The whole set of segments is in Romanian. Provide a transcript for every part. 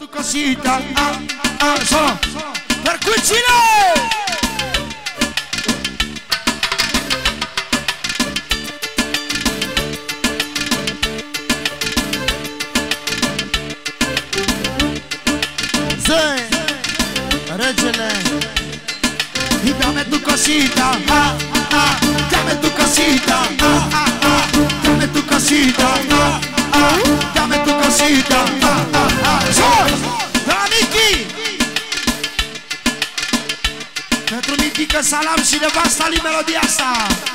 cosita, solo per cucinare. Regele, y dame tu cosita, dame tu cosita, dame tu cosita, dame tu cosita. Soy la Miki, pentru Mitica Salam și nevasta lui melodia asta.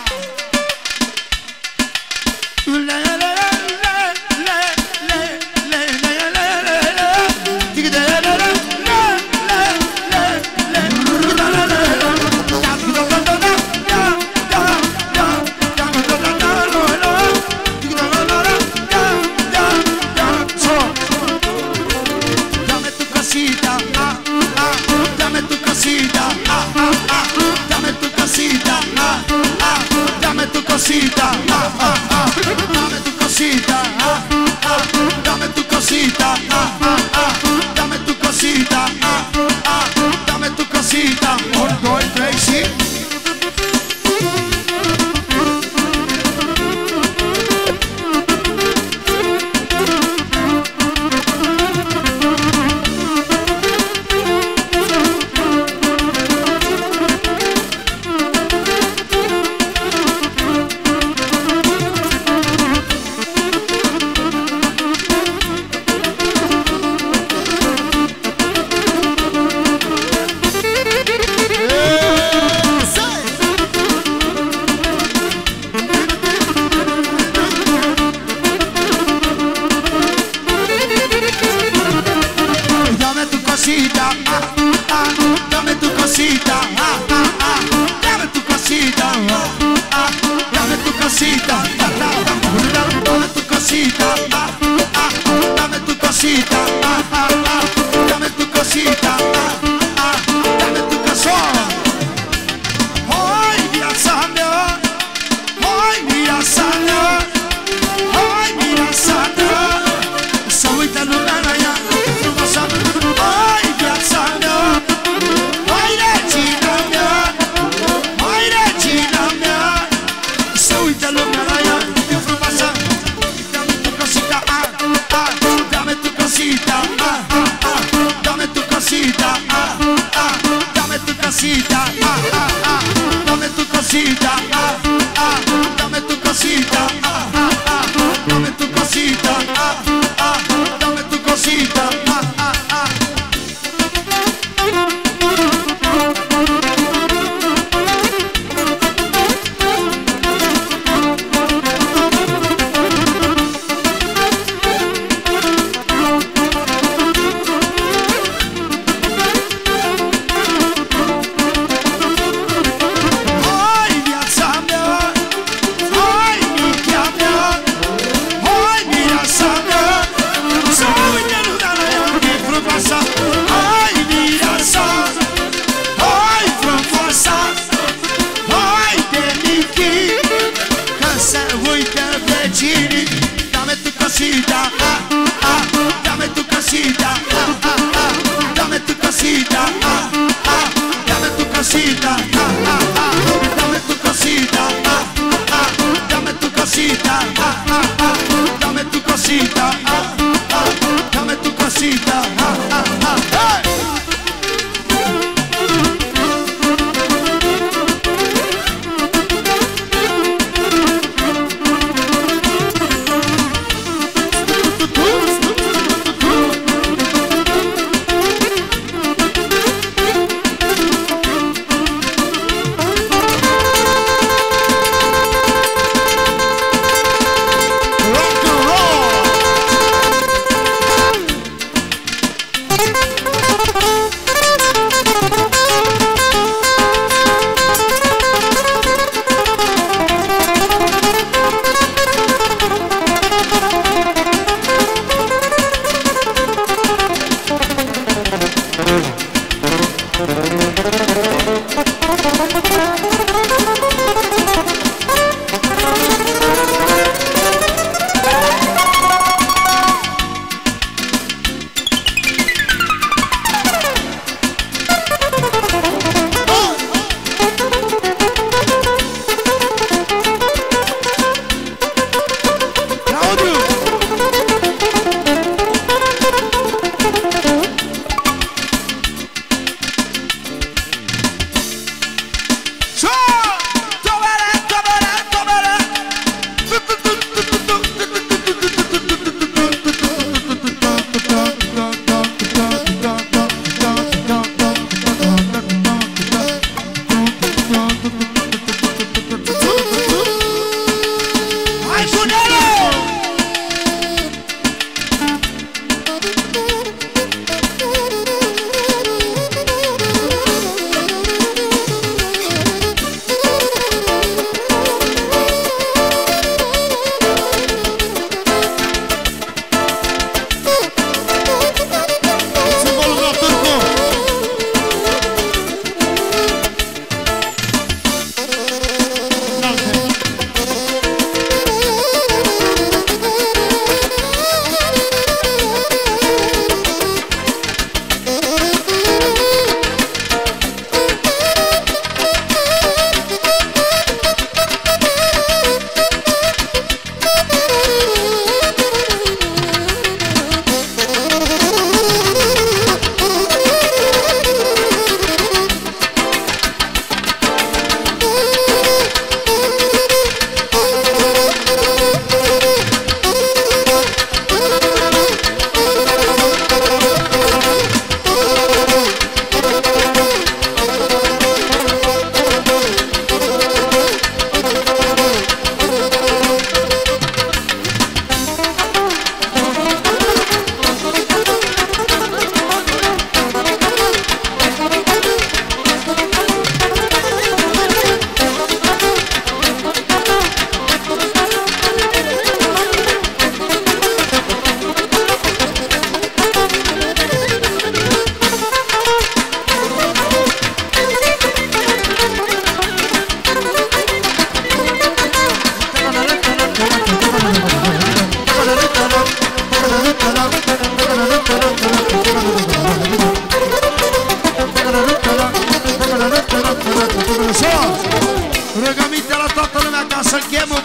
Dame tu cosita, dame tu cosita, dame tu cosita, dame tu cosita, dame tu cosita. 1, 2, 3, sí. Dame tu cosita, dame tu cosita, dame tu cosita, dame tu cosita, dame tu cosita, dame tu cosita, dame tu cosita. Hoy mira Sandra, hoy mira Sandra, hoy mira Sandra, să uită lumea la ea, frumoasă. Hoy mira Sandra, hoy regina mea, hoy regina mea, să uită lumea la ea, e frumoasă. Dame tu cosita, dame tu cosita, dame tu cosita, dame tu cosita, dame tu cosita, dame tu cosita, dame tu cosita, dame tu cosita. Dame tu cosita, dame tu cosita, dame tu cosita, dame tu cosita, dame tu cosita, dame tu cosita, dame tu cosita, dame tu cosita. Rock and roll.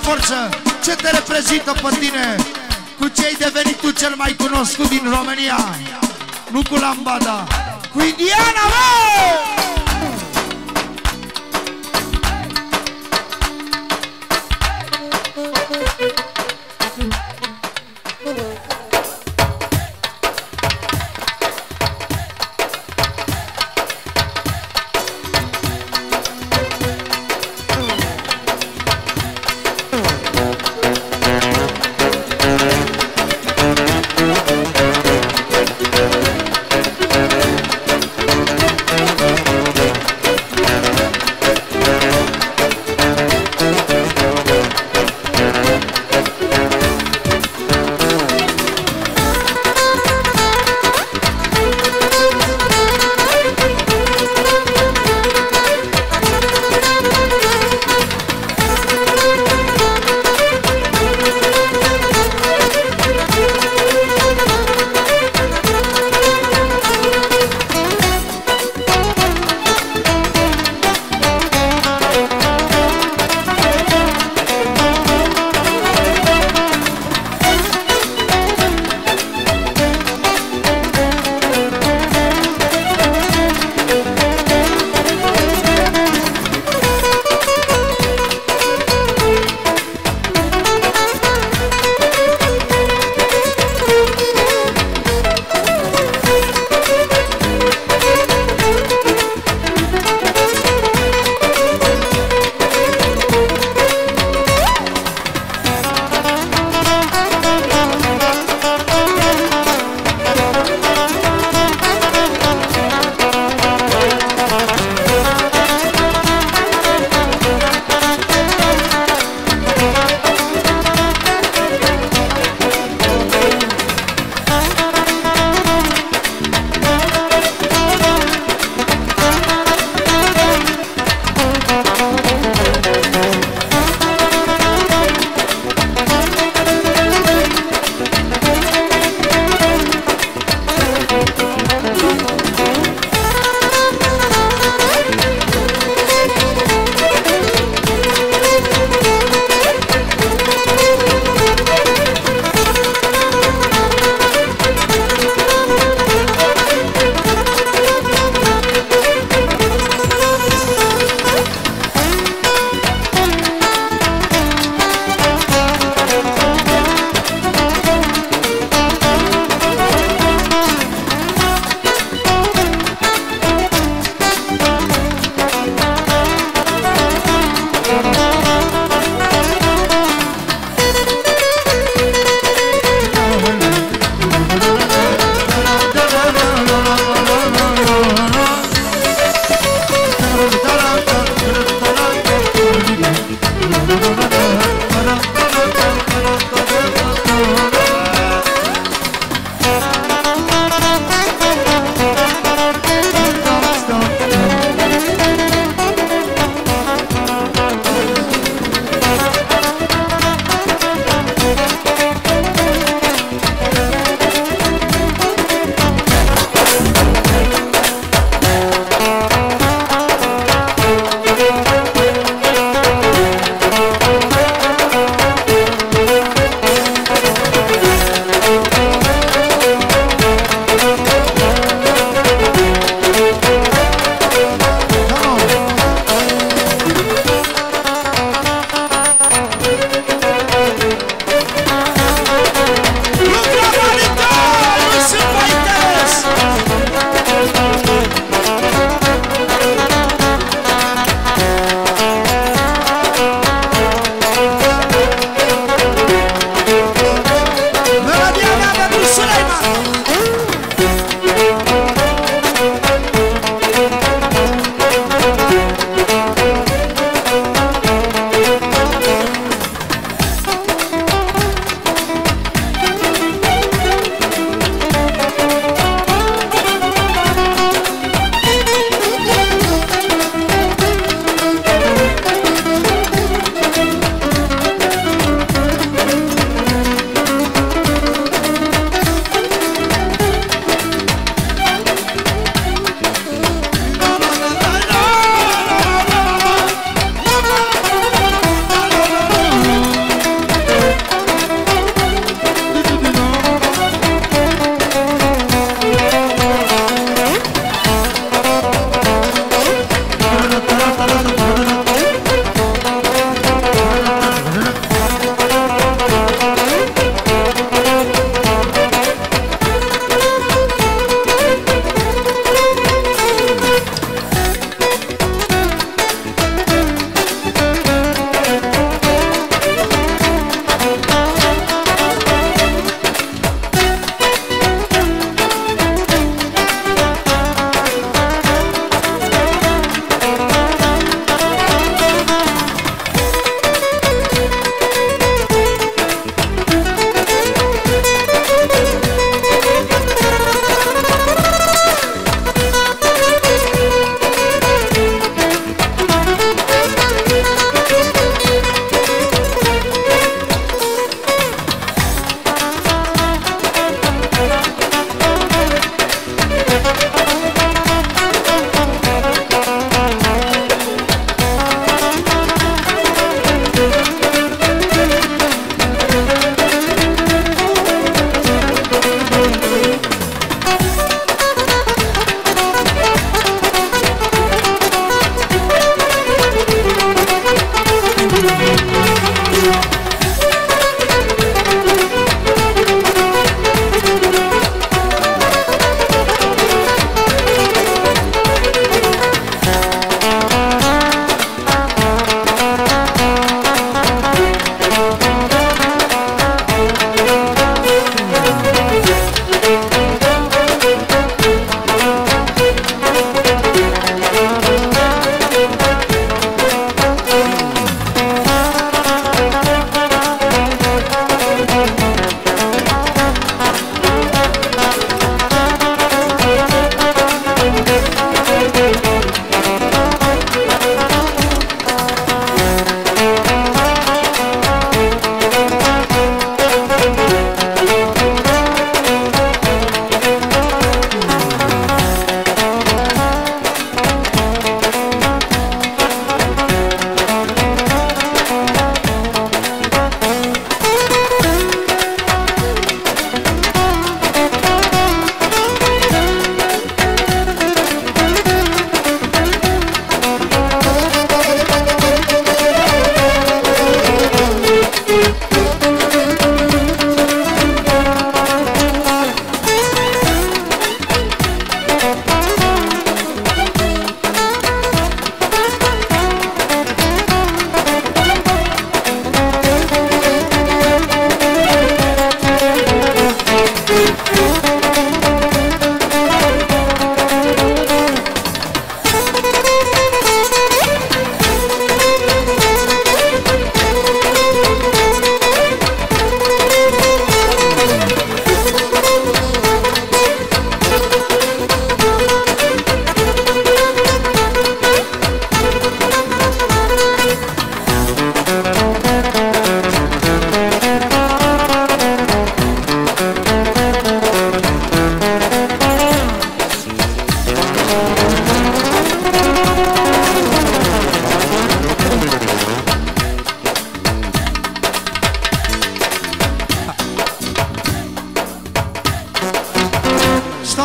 forță, ce te reprezintă pe tine, cu ce ai devenit tu cel mai cunoscut din România, nu cu lambada, cu Indiana, mă!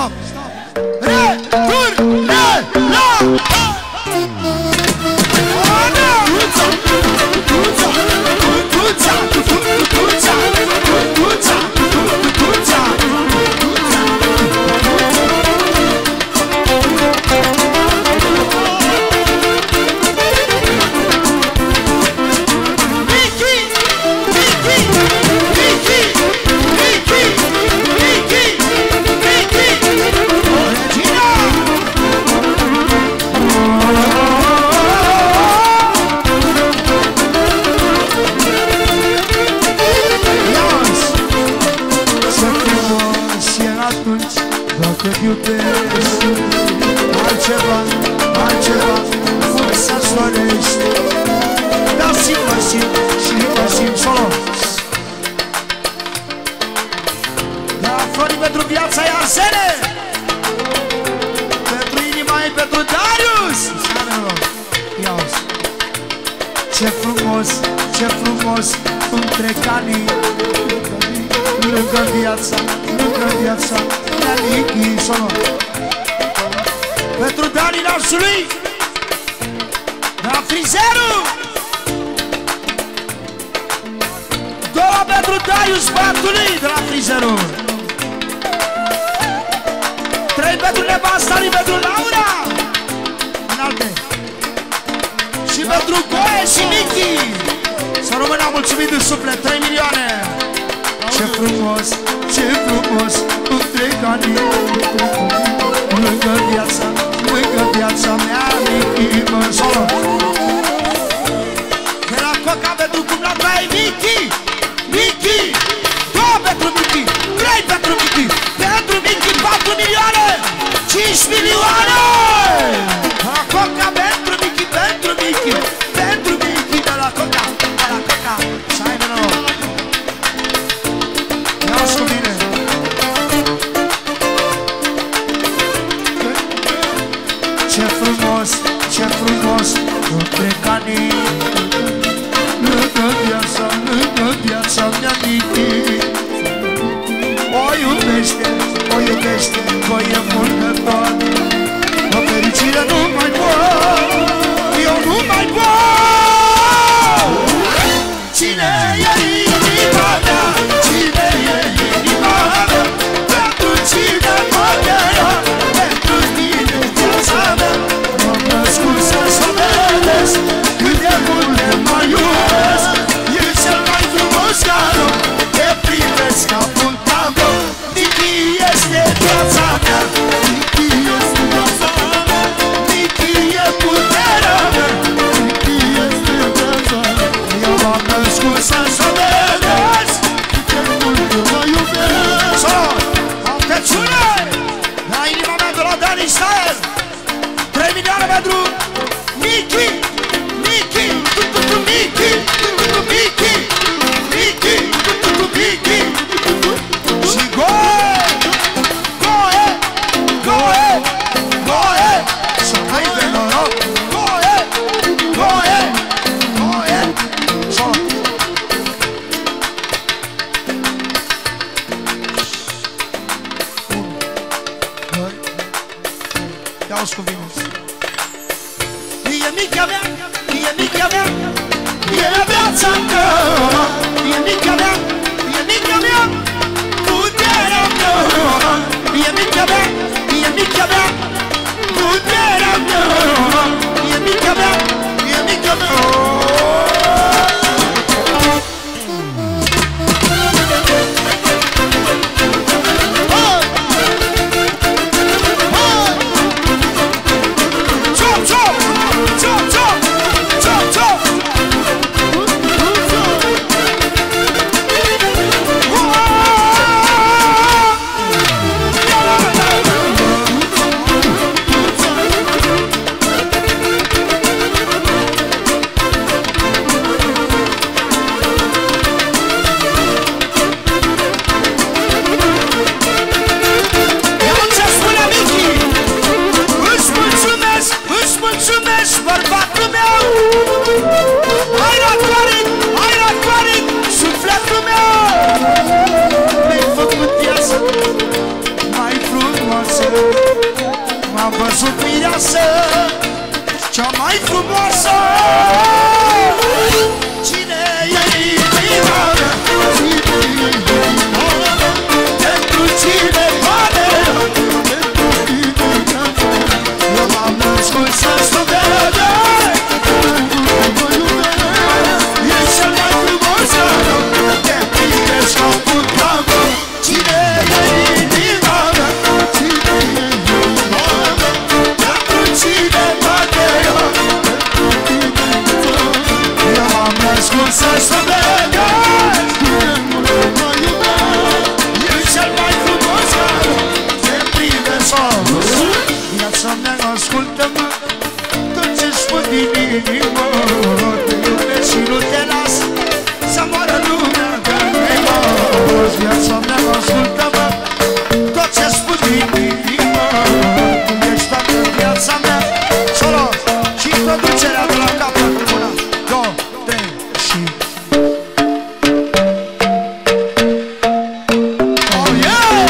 stop. Retur, la. Altceva, cum să-ți dorești. Dar mă simt solo. Da, Florii pentru viața e Arsene. Pentru inima e pentru Darius. Ia-uzi. Ce frumos îmi trec anii. Lângă viața mea lichi solo. Pentru Dani nașului, la frizerul. Două pentru Darius Bartului, de la frizerul. 3 pentru nevasta lui, pentru Laura. Înalte. Și pentru Goe și Nichi. Să rămână mulțumit din suflet, 3 milioane. Ce frumos îmi trec anii. Lângă viața mea intimă solo. De la Coca pentru cum la trai Michi 2 pentru Michi, 3 pentru Michi, pentru Michi 4 milioane, 5 milioane. De la Coca pentru Michi de la Coca, să ai menor. Ia-ți cu mine. Ce frumos îmi trec anii. Lângă viața mea Nichi. O iubește, că e mult de tot. O fericire nu mai pot, eu nu mai pot. Cine e inima mea? Cine e inima mea? Pentru cine pot era? Pentru tine viața mea. Să vedeți cât de mult te mai iubesc. E cel mai frumos cadou, te privesc ca un tablou. Nichi este viața mea, Nichi este viața mea, Nichi e puterea mea, Nichi este viața mea. Eu m-am născut să vedeți cât de mult te mai iubesc. Altăciune la inima mea de la Dani Style. 3 milioane pentru Michi, și Goe, să ai de noroc, Goe, solo. Ia-uzi cu vinus. E mica mea, e viața mea, e mica mea, puterea mea. E mica mea, puterea mea. E mica mea. M-am văzut mireasă, cea mai frumoasă. Cine e inima mea? Pentru cine vale? Eu m-am născut să-ți iubesc. E cel mai frumos om, te privesc ca un vulcan. Cine e inima mea? Pentru cine vale? Eu m-am născut să-ți iubesc. E cel mai frumos om, te privesc ca un vulcan. Viața mea, ascultă-mă, tot ce spun din inimă. Te iubesc și nu te las să moară lumea că ne-ai fost. Viața mea, ascultă-mă, tot ce spun din inimă. Tu ești toată viața mea. Solo și introducerea de la capăt. 1, 2, 3 și... Oh yeah!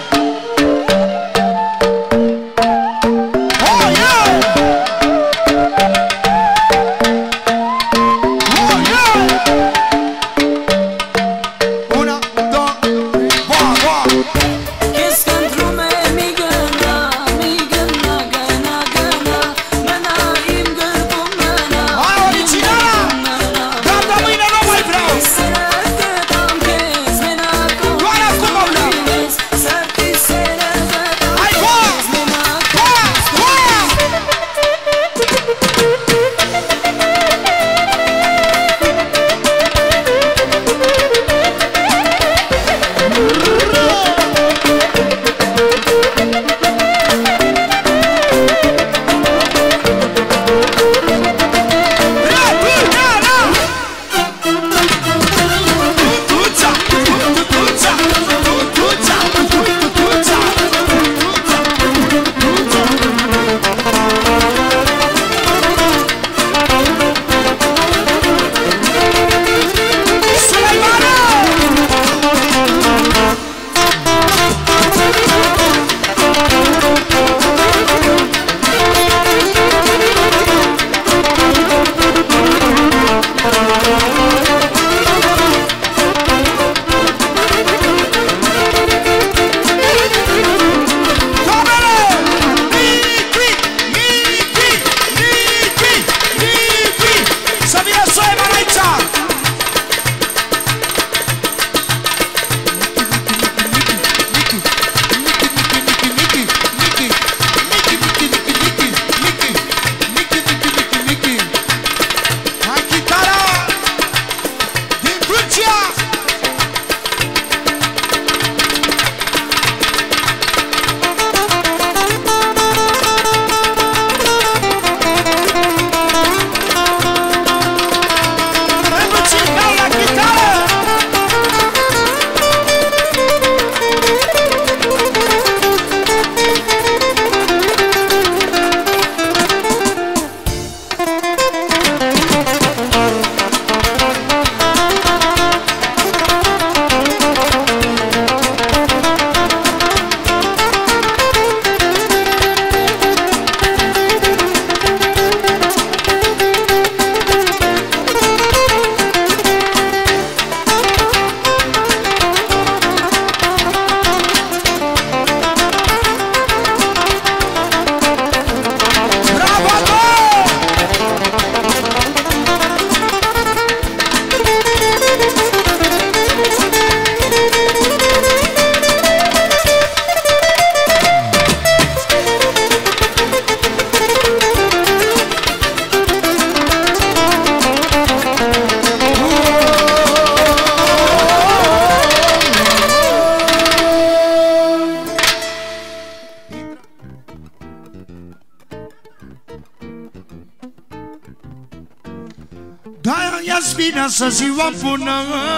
Da, ia-ți bine să ziua bună.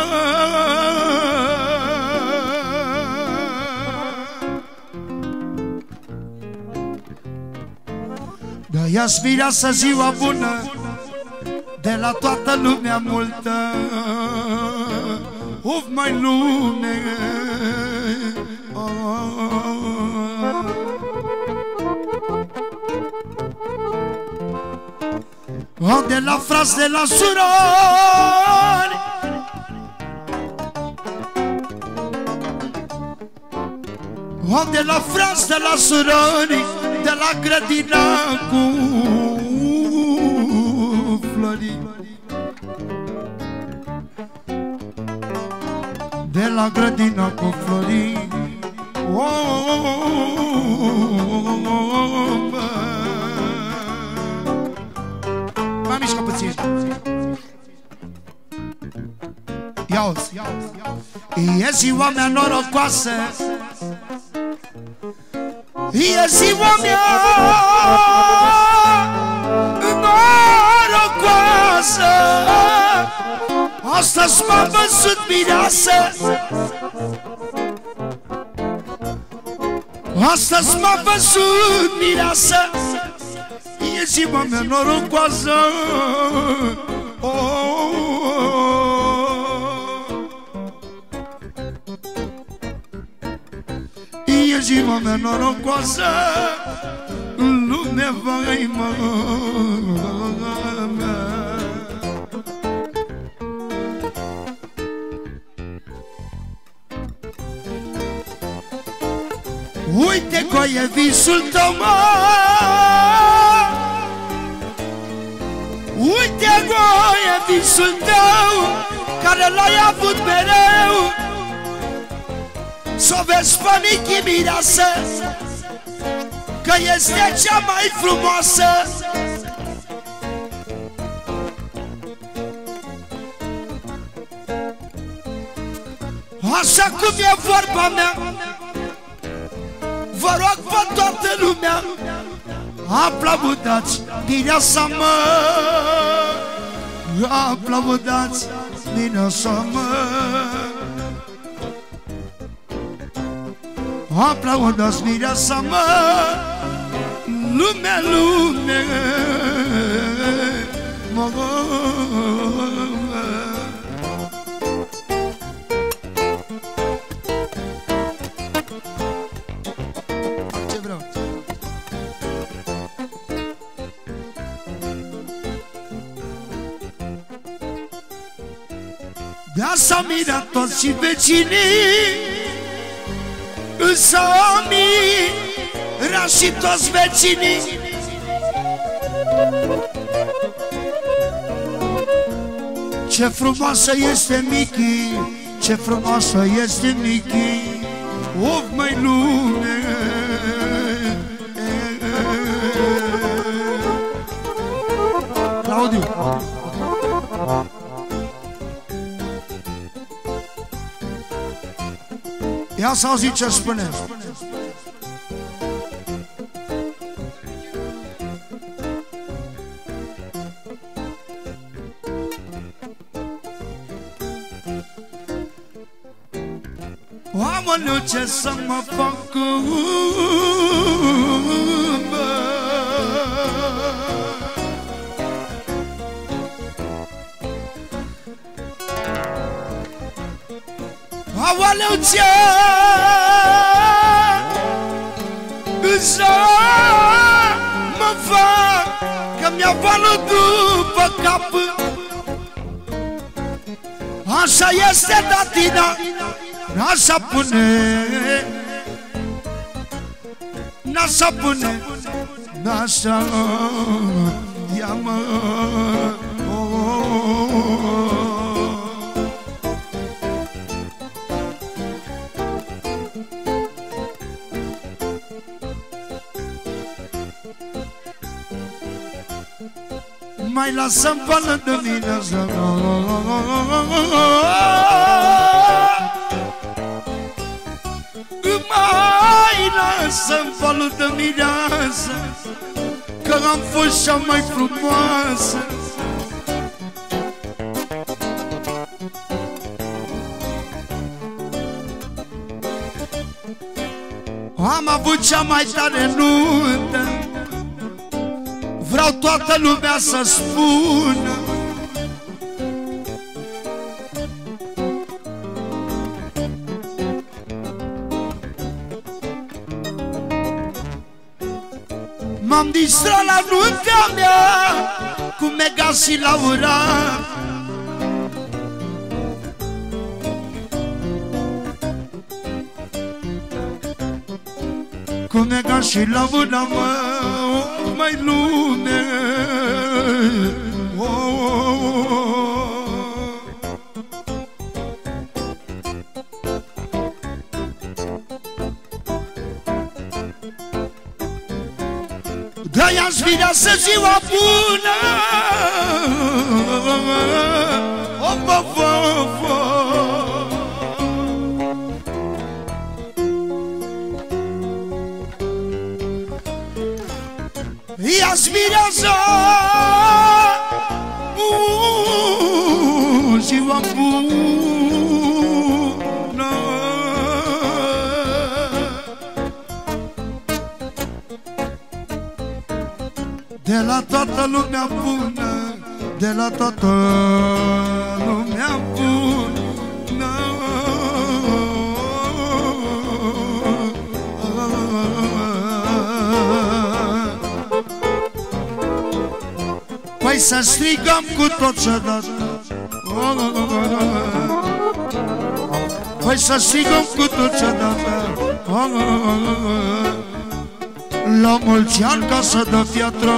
Da, ia-ți bine să ziua bună de la toată lumea multă. Uf, mai lume. Am de la frați, de la surori, am de la frați, de la surori, de la grădina cu flori, de la grădina cu flori. Mai mișcă puțin. Ia-uzi. E ziua mea norocoasă, e ziua mea norocoasă. Astăzi m-a văzut mireasă, astăzi m-a văzut mireasă. E ziua mea norocoasă. E ziua mea norocoasă, lume vai mă. Uite că e visul tău, mă. Uite că e visul tău, care l-ai avut mereu. S-o vezi pe Nichi mireasă, că este cea mai frumoasă. Așa cum e vorba mea, vă rog pe toată lumea, aplaudați mireasa, mă. Aplaudați mireasa, mă. Aplaudați mireasa, mă. Lume, lume, mă. De-a s-a mirat toți și vecinii, s-a mirat și toți vecinii. Ce frumoasă este Michi, ce frumoasă este Michi. Of, măi lume. Claudiu, ia să auzi ce spune. Oameni, ce să mă fac, aoleu, ce să mă fac, că mi-a valut după cap. Așa este datina, n-așa pune, n-așa pune, n-așa ia-mă. Mai lasă-mi vală de mine, mai lasă-mi vală de mireasă, că am fost cea mai frumoasă. Am avut cea mai tare nuntă, vreau toată lumea să spună. M-am distrat la nuntea mea cu Mega și Laura. Cu Mega și Laura, mă, mai lume. De-aia-ți vireasă ziua bună. Ia-ți vireasă ziua bună. De la toată lumea bună, de la toată lumea bună. Păi să strigăm cu toți odată. Păi să strigăm cu toți odată. La mulți ani ca să dă piatră.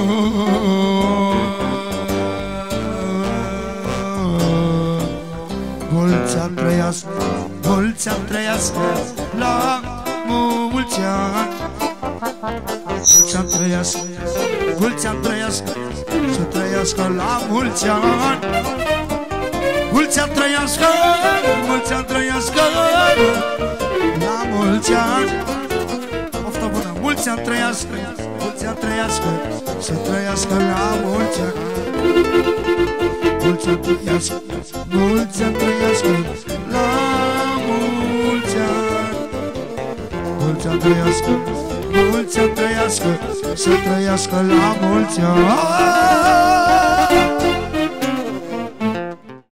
Mulți ani trăiască, mulți ani trăiască, la mulți ani. Mulți ani trăiască, mulți ani trăiască, să trăiască la mulți ani. Mulți ani trăiască, mulți ani trăiască, la mulți ani. Oftă bună, mulți ani trăiască, mulți ani trăiască, să trăiască la mulți ani. Mulți ani trăiască, mulți ani trăiască, la mulți ani. Mulți ani trăiască, mulți ani trăiască, să trăiască la mulți ani.